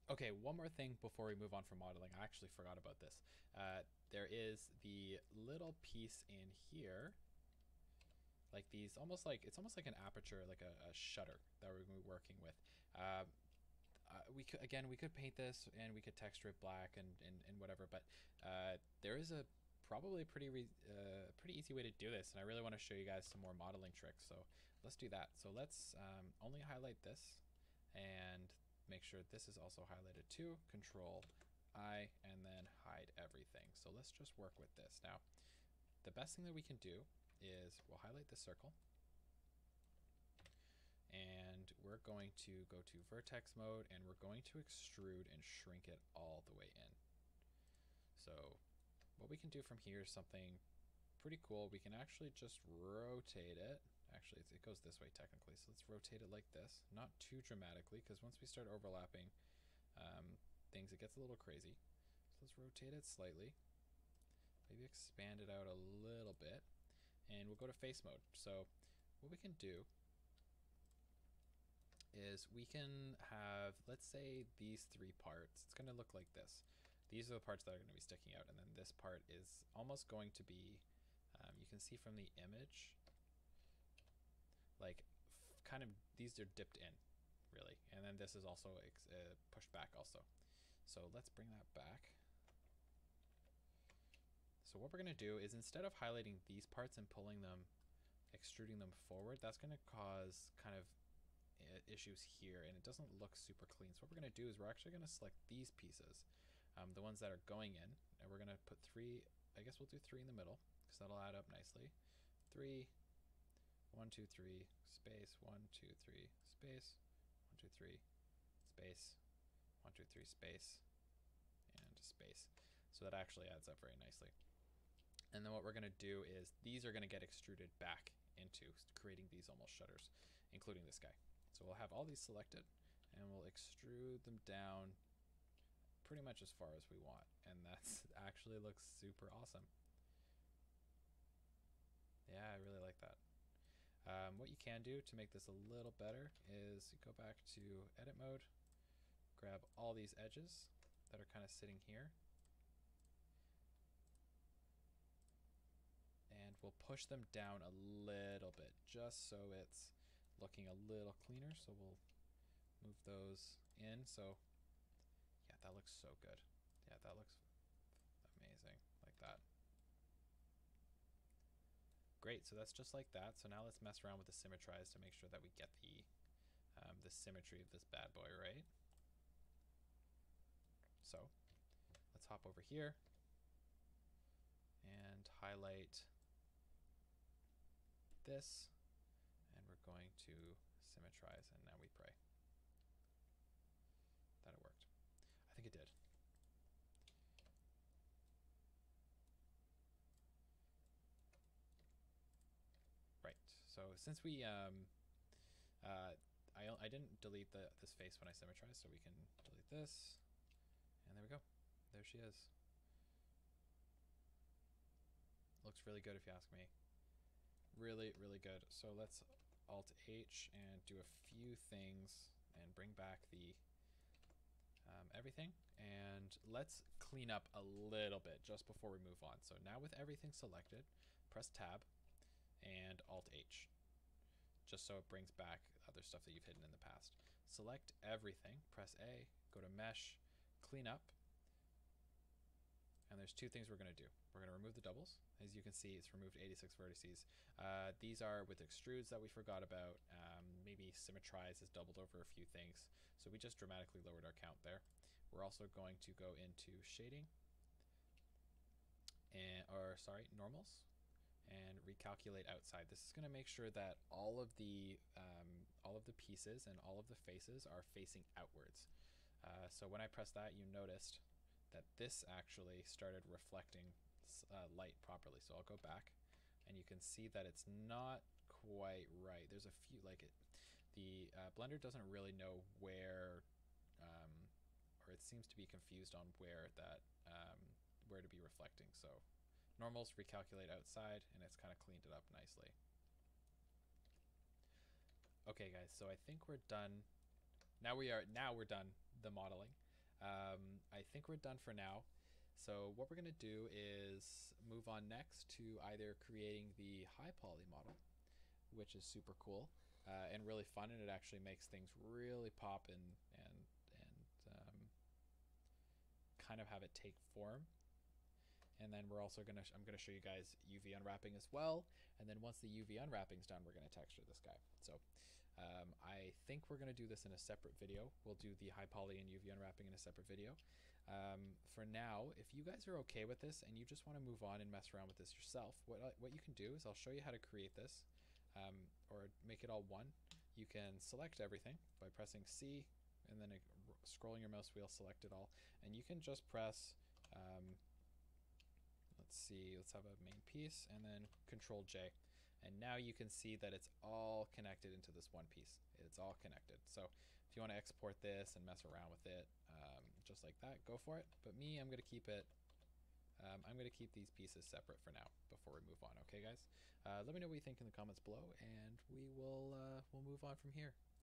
Okay, one more thing before we move on from modeling. I actually forgot about this. There is the little piece in here, like these, almost like it's almost like an aperture, like a shutter that we're going to be working with. We could, again, we could paint this and we could texture it black and whatever, but there is a probably pretty easy way to do this, and I really want to show you guys some more modeling tricks. So let's do that. So let's only highlight this and make sure this is also highlighted too. Control I, and then hide everything. So let's just work with this. Now, the best thing that we can do is we'll highlight the circle, and we're going to go to vertex mode, and we're going to extrude and shrink it all the way in. So what we can do from here is something pretty cool. We can actually just rotate it. Actually, it goes this way technically, so let's rotate it like this. Not too dramatically, because once we start overlapping things, it gets a little crazy. So let's rotate it slightly. Maybe expand it out a little bit. And we'll go to face mode. So what we can do is we can have, let's say, these three parts. It's going to look like this. These are the parts that are going to be sticking out, and then this part is almost going to be, you can see from the image, like kind of these are dipped in, really, and then this is also pushed back also. So let's bring that back. So what we're going to do is, instead of highlighting these parts and pulling them, extruding them forward, that's going to cause kind of issues here, and it doesn't look super clean. So what we're going to do is we're actually going to select these pieces, the ones that are going in, and we're going to put 3, I guess we'll do 3 in the middle, because that'll add up nicely. 3, 1, 2, 3, space, 1, 2, 3, space, 1, 2, 3, space, 1, 2, 3, space, and space. So that actually adds up very nicely. And then what we're going to do is these are going to get extruded back into creating these almost shutters, including this guy. So we'll have all these selected, and we'll extrude them down pretty much as far as we want. And that's actually looks super awesome. Yeah, I really like that. What you can do to make this a little better is you go back to edit mode, grab all these edges that are kind of sitting here, and we'll push them down a little bit just so it's looking a little cleaner. So we'll move those in. So yeah, that looks so good. Yeah, that looks amazing, like that. Great, so that's just like that. So now let's mess around with the symmetrize to make sure that we get the symmetry of this bad boy right. So let's hop over here and highlight this, and we're going to symmetrize, and now we pray that it worked. I think it did. Right, so since we I didn't delete this face when I symmetrized, so we can delete this, and there we go. There she is. Looks really good if you ask me. Really, really good. So let's Alt H and do a few things and bring back the everything, and let's clean up a little bit just before we move on. So now with everything selected, press Tab and Alt H, just so it brings back other stuff that you've hidden in the past. Select everything, press A, go to Mesh, clean up, and there's 2 things we're going to do. We're going to remove the doubles. As you can see, it's removed 86 vertices. These are with extrudes that we forgot about. Maybe symmetrize has doubled over a few things. So we just dramatically lowered our count there. We're also going to go into shading, normals, and recalculate outside. This is going to make sure that all of the pieces and all of the faces are facing outwards. So when I pressed that, you noticed that this actually started reflecting light properly. So I'll go back, and you can see that it's not quite right. There's a few, like the Blender doesn't really know where, or it seems to be confused on where that where to be reflecting. So normals, recalculate outside, and it's kind of cleaned it up nicely. Okay guys, so I think we're done. Now we're done the modeling. I think we're done for now. So what we're going to do is move on next to either creating the high poly model, which is super cool and really fun, and it actually makes things really pop and kind of have it take form. And then we're also I'm gonna show you guys UV unwrapping as well. And then once the UV unwrapping's done, we're gonna texture this guy. So I think we're gonna do this in a separate video. We'll do the high poly and UV unwrapping in a separate video. For now, if you guys are okay with this and you just want to move on and mess around with this yourself, what you can do is I'll show you how to create this or make it all one. You can select everything by pressing C and then scrolling your mouse wheel, select it all, and you can just press let's see, let's have a main piece and then Control J. And now you can see that it's all connected into this one piece. It's all connected. So if you want to export this and mess around with it, just like that, go for it. But me, I'm going to keep it. I'm going to keep these pieces separate for now before we move on. Okay, guys? Let me know what you think in the comments below, and we'll move on from here.